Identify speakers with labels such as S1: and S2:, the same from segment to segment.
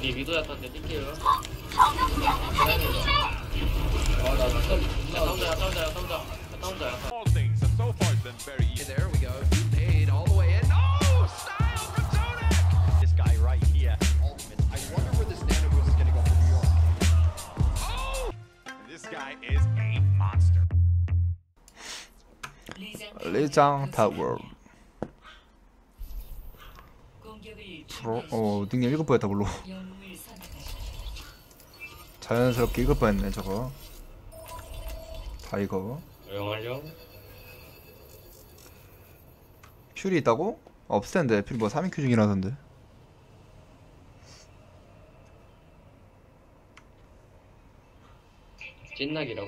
S1: 위도 야타한테 뛸게요.
S2: All things have so far been very easy. There we go. Fade all the way in. Oh, style from Zodiac. This guy right here, ultimate. I wonder where this nano boost is going to go for New York. Oh, this guy is a monster.
S3: 리장 타워. 닉네임 읽을 뻔했다 물론. 자연스럽게 읽을 뻔했네 저거. 타이거.
S1: 영활용.
S3: 퓨리 있다고? 없을 텐데. 퓨리 뭐 3인큐 중이라던데.
S1: 찐낙이라고.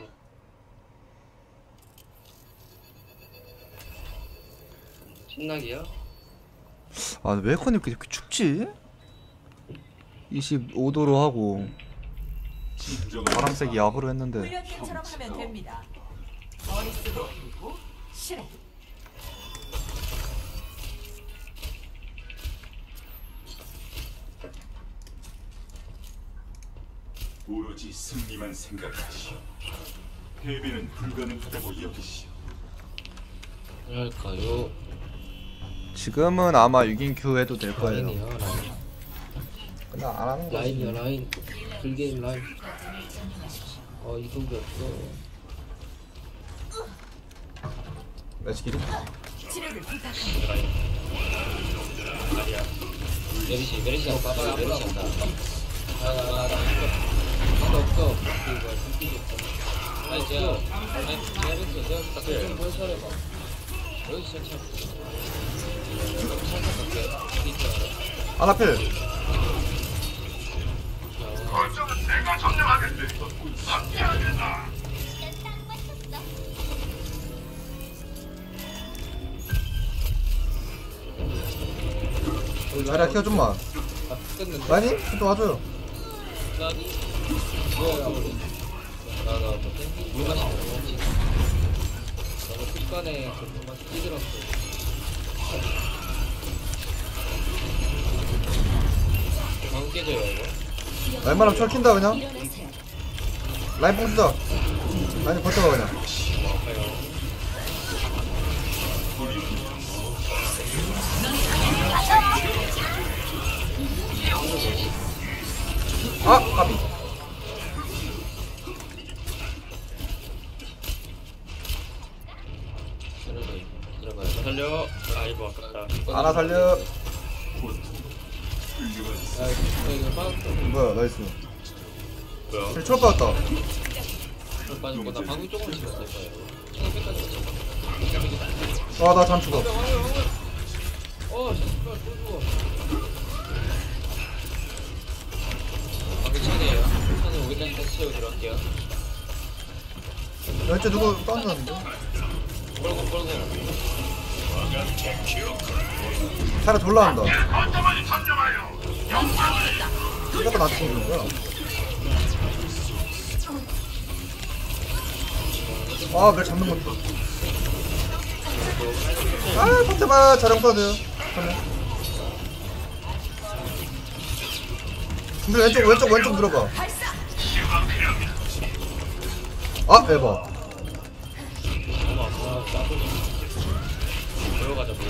S1: 찐낙이야?
S3: 아, 왜 에어컨이 이렇게 춥지? 25도로 하고 바람 세기 약으로 했는데.
S4: 훈련팀처럼 하면 됩니다. 머릿속에 그리고 실행.
S5: 오로지 승리만 생각하시오. 패배는 불가능하다고 여기시오.
S1: 할까요?
S3: 지금은 아마 6인큐 해도 될 거예요.
S1: 라인이야 라인.
S3: 근데 안 하는 거지.
S1: 라인이야 라인. 불게임 라인. 이동기 없어.
S3: 매치기로?
S4: 치료를 부탁합니다.
S1: 라인. 아니야. 메리시 한번 봐봐. 메리시 한다. 나 없어. 이거 숨기기 없어. 아니 제가 내가 좀 벌써해봐. 여기 진짜
S3: 아나필.
S5: 내가 점령하겠네. 함께하겠다.
S3: 자리야 키워 좀만. 많이? 좀 와줘요.
S1: 뭐야 나뭐 땡기 물 마시는 거 없지. 너무 습관에 그만 찌들었어. 방금 깨져요 이거.
S3: 라인만하면 철 킨다 그냥. 라인 뽕주자. 라인 버텨봐 그냥. 아! 까비.
S1: 들어가요. 살려. 아이고 아깝다.
S3: 아나 살려.
S1: 이거 빠졌어.
S3: 뭐야 나이스.
S1: 뭐야?
S3: 힐 초록 받았다.
S1: 빠졌고 나 방금 조금 치면 될 거예요. 치는 끝까지.
S3: 아 나 잠 죽어.
S1: 진짜 또 죽어. 방금 차네요. 차는 500장 다시 채우고 들어갈게요.
S3: 왼쪽 누구 빠졌는데?
S1: 벌고.
S3: 차례 졸라한다. 이것도 나한테 죽는 거야. 아, 왜 잡는 건데? 아, 버텨봐. 자령 써줘요. 근데 왼쪽 들어가. 아, 에바.
S1: 들어가자 뭐.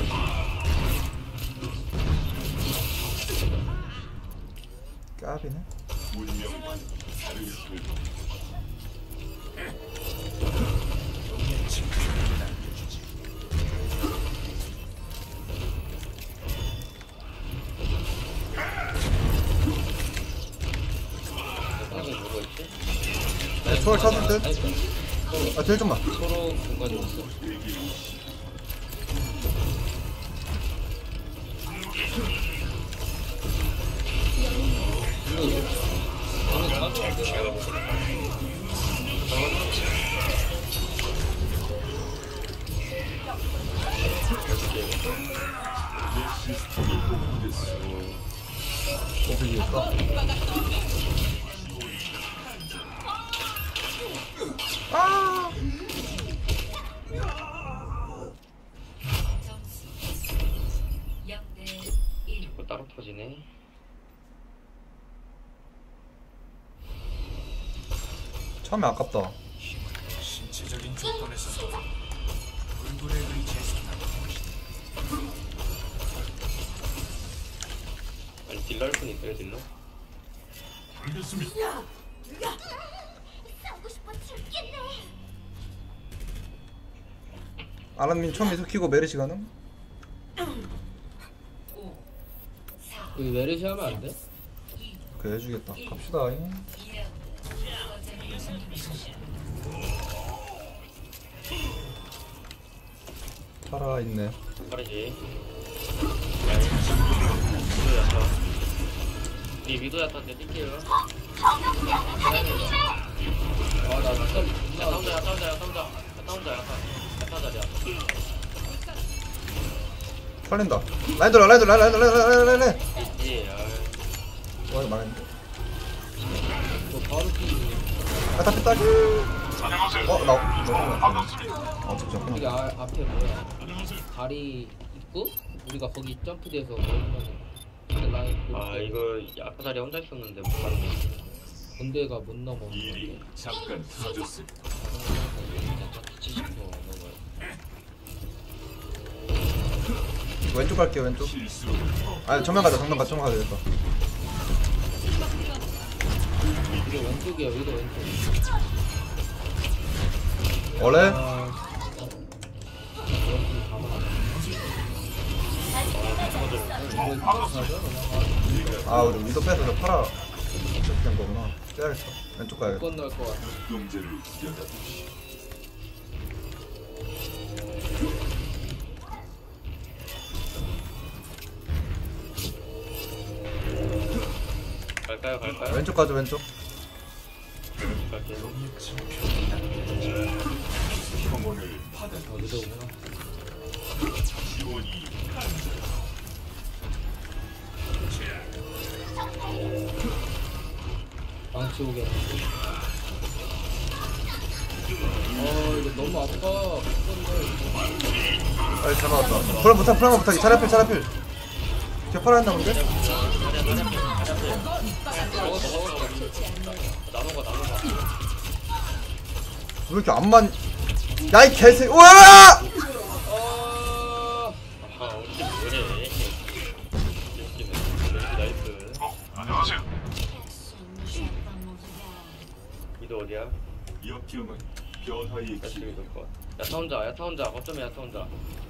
S3: 까비네. 초월 찾을 듯? 아, 딜 좀만.
S1: 서로 공간이 없어.
S3: 아!
S1: 자꾸 따로 터지네.
S3: 처음에 아깝다.
S5: 신체적인 조건에서 불굴의 의지에
S1: 아니 딜러 할 분 있어요 딜러?
S5: 알겠습니다.
S6: 싸우고 싶어 죽겠네.
S3: 아란님 처음 미소 키고 메르시 가능?
S1: 여기 메르시 하면 안 돼?
S3: 그래 해주겠다. 갑시다. 살아있네.
S1: 빠르지. 미도야타. 이 미도야타 때 뛸게요. 아나 진짜 야타운자 야타자리야.
S3: 살린다. 라인 돌아 라인 돌아 라인.
S1: 예.
S3: 와 이거 망했네.
S1: 뭐 바로 뛰지.
S3: 아다 뺐다.
S5: 안녕하세요.
S3: 나.
S5: 반갑습니다.
S3: 진짜.
S1: 여기 앞에 뭐야? 다리 있고 우리가 거기 점프돼서 거기만 라인.
S7: 아 이거 아까 자리에 혼자 있었는데 못 가는 거
S1: 군대가 못 넘어.
S5: 일이 잠깐 터졌습니다.
S3: 왼쪽 갈게요 왼쪽.
S5: 실수.
S3: 아니 정면 가자 정면 가자 되겠다.
S1: 이게 왼쪽이야 여기도 왼쪽.
S3: 원래 아 우리 위도 빼서 팔아 이렇게 한 거구나. 빼야겠어. 왼쪽 가야겠다.
S1: 건널 것 같아.
S5: 동제를 들여다 주시.
S7: 갈까요?
S3: 왼쪽 가자 왼쪽.
S7: 갈게요.
S5: 평온을 받아
S1: 여기도구나.
S5: 지원이
S1: 망치 오게. 이거 너무 아파.
S3: 빨리 잘 맞았다. 프랑 못하기 차라필. 걔 팔아했나 본데?
S7: 나눠가
S3: 왜 이렇게 안만? 야이 개새. 우와!
S7: 아 우리 그래 나이스.
S5: 안녕하세요.
S7: 이도 어디야?
S5: 역경은 변화의
S7: 다시
S5: 길.
S7: 이걸 거 야타 혼자 어쩌면 야타 혼자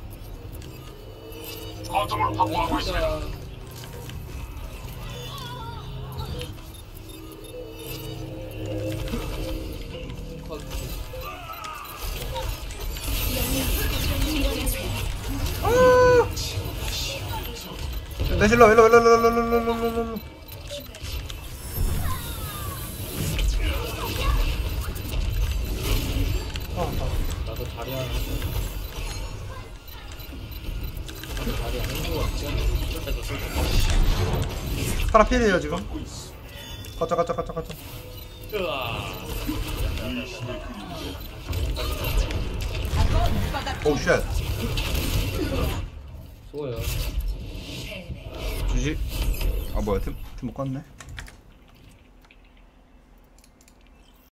S5: 거점을 확보하고 있습니다.
S3: 내 실러 일로.
S1: 나도 자리야. 자리 하는 거 같지?
S3: 파라 필이에요 지금. 가자.
S7: 으아
S5: 일신의 그림자.
S3: 오 쉣.
S1: 수고요.
S3: 주지. 아 뭐야 팀 못 갔네.